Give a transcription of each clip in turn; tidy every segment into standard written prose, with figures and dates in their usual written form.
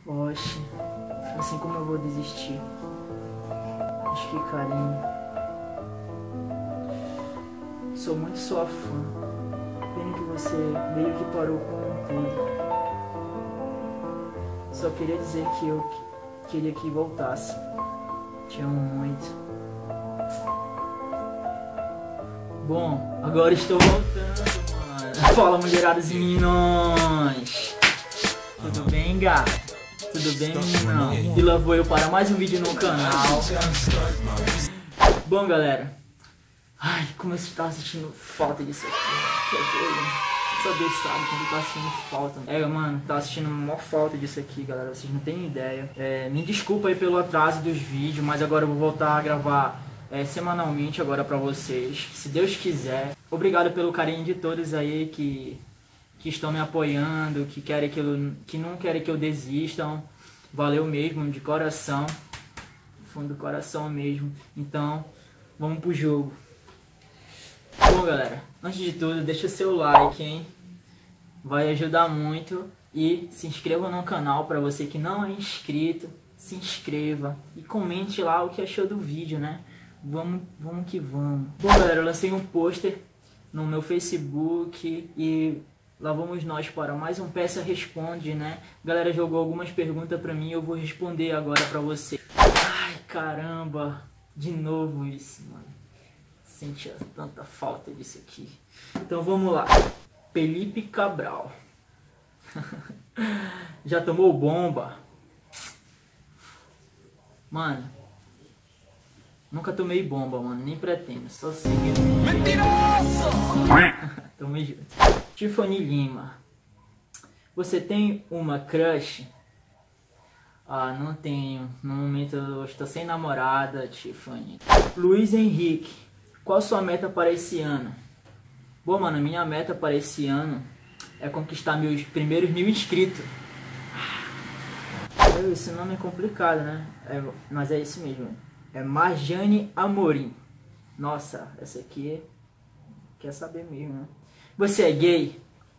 Oxe, assim como eu vou desistir? Acho que carinho. Sou muito sua fã. Pena que você meio que parou com tudo. Só queria dizer que eu queria que voltasse. Te amo muito. Bom, agora estou voltando, mano. Fala, mulheradas e meninos. Tudo bem, gato? Tudo bem, menino? E lá vou eu para mais um vídeo no canal. Bom, galera. Ai, como eu estava sentindo falta disso aqui. Que doido. Só Deus sabe como eu tava sentindo falta. Mano, tava sentindo maior falta disso aqui, galera. Vocês não têm ideia. Me desculpa aí pelo atraso dos vídeos, mas agora eu vou voltar a gravar semanalmente agora pra vocês, se Deus quiser. Obrigado pelo carinho de todos aí que estão me apoiando, que não querem que eu desistam. Valeu mesmo, de coração, do fundo do coração mesmo. Então, vamos pro jogo. Bom, galera, antes de tudo, deixa seu like, hein? Vai ajudar muito. E se inscreva no canal, para você que não é inscrito, se inscreva e comente lá o que achou do vídeo, né? Vamos que vamos. Bom, galera, eu lancei um pôster no meu Facebook e lá vamos nós para mais um Peça Responde, né? A galera jogou algumas perguntas pra mim e eu vou responder agora pra você. Ai, caramba, de novo isso, mano. Sentia tanta falta disso aqui. Então vamos lá. Felipe Cabral. Já tomou bomba? Mano, nunca tomei bomba, mano. Nem pretendo. Só sei que... Mentiroso! Tamo junto. Tiffany Lima. Você tem uma crush? Ah, não tenho. No momento eu estou sem namorada, Tiffany. Luiz Henrique. Qual sua meta para esse ano? Bom, mano, minha meta para esse ano é conquistar meus primeiros 1000 inscritos. Esse nome é complicado, né? Mas é isso mesmo. É Marjane Amorim. Nossa, essa aqui quer saber mesmo, né? Você é gay?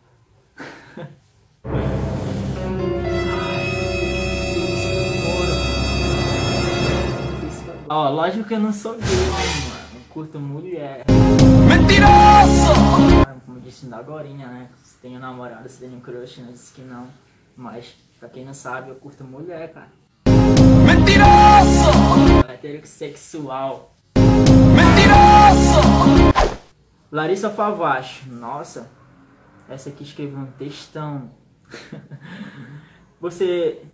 Ó, lógico que eu não sou gay, né, mano? Eu curto mulher. Mentiroso! Como eu disse ainda agorinha, né? Se tem um namorado, se tem um crush, né? Disse que não. Mas, pra quem não sabe, eu curto mulher, cara. Mentiroso! Heterossexual. Mentiroso! Larissa Favacho. Nossa, essa aqui escreveu um textão. Você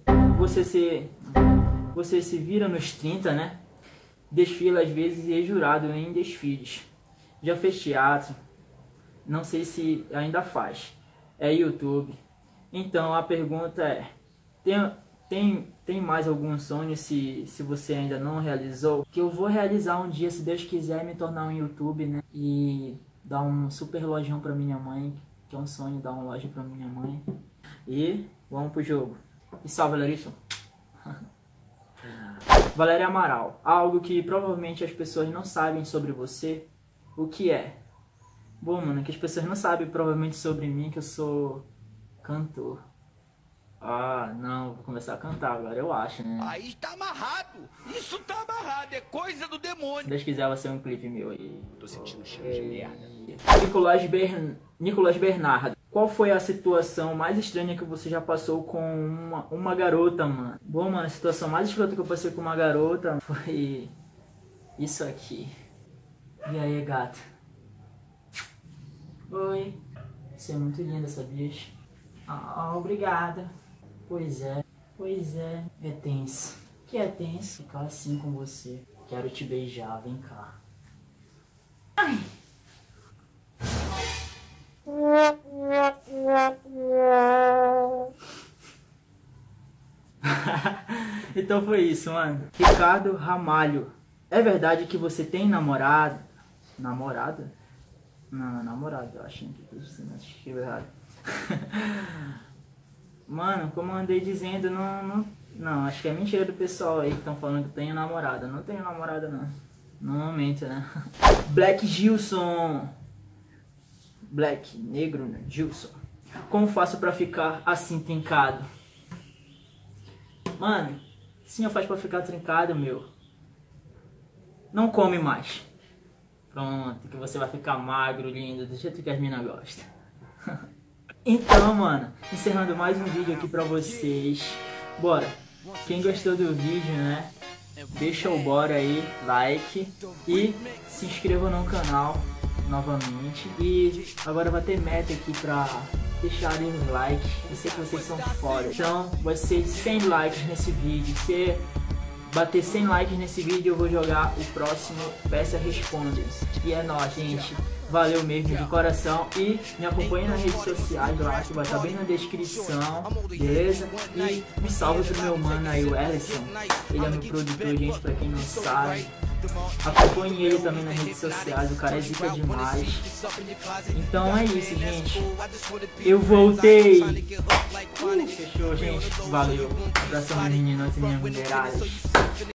se vira nos 30, né? Desfila às vezes e é jurado em desfiles. Já fez teatro. Não sei se ainda faz. É YouTube. Então a pergunta é: tem mais algum sonho se você ainda não realizou? Que eu vou realizar um dia, se Deus quiser, me tornar um YouTube, né? E dar um super lojão pra minha mãe, que é um sonho dar uma loja pra minha mãe. E vamos pro jogo. E salve, Larissa. Valéria Amaral. Algo que provavelmente as pessoas não sabem sobre você. O que é? Bom, mano, que as pessoas não sabem provavelmente sobre mim, que eu sou cantor. Ah, não, vou começar a cantar agora, eu acho, né? Aí tá amarrado! Isso tá amarrado, é coisa do demônio! Se Deus quiser, vai ser um clipe meu aí. Tô sentindo cheiro de merda. Nicolas Bernardo. Qual foi a situação mais estranha que você já passou com uma garota, mano? Bom, mano, a situação mais escrota que eu passei com uma garota foi isso aqui. E aí, gata? Oi. Você é muito linda, sabia? Ah, obrigada. Pois é. É tenso. Que é tenso? Ficar assim com você. Quero te beijar, vem cá. Ai. Então foi isso, mano. Ricardo Ramalho. É verdade que você tem namorado? Namorada? Não, namorado, eu acho que escreveu errado. Mano, como eu andei dizendo, não, acho que é mentira do pessoal aí que estão falando que tenho namorada. Não tenho namorada, não. No momento, né? Black Gilson. Black, negro, né? Gilson. Como faço pra ficar assim trincado? Mano, sim, eu faço pra ficar trincado, meu. Não come mais. Pronto, que você vai ficar magro, lindo, do jeito que as minas gostam. Então, mano, encerrando mais um vídeo aqui pra vocês. Bora. Quem gostou do vídeo, né? Deixa o bora aí, like e se inscreva no canal novamente. E agora vai ter meta aqui pra deixarem os likes. Eu sei que vocês são foda. Então vai ser 100 likes nesse vídeo. Se bater 100 likes nesse vídeo, eu vou jogar o próximo Peça Responde. E é nóis, gente. Valeu mesmo de coração. E me acompanhe nas redes sociais lá, que vai estar bem na descrição, beleza? E me salve pro meu mano aí, o Ellison. Ele é meu produtor, gente, pra quem não sabe. Acompanhe ele também nas redes sociais, o cara é zica demais. Então é isso, gente. Eu voltei. Fechou, gente. Valeu. Abração, meninas e minhas mulheradas.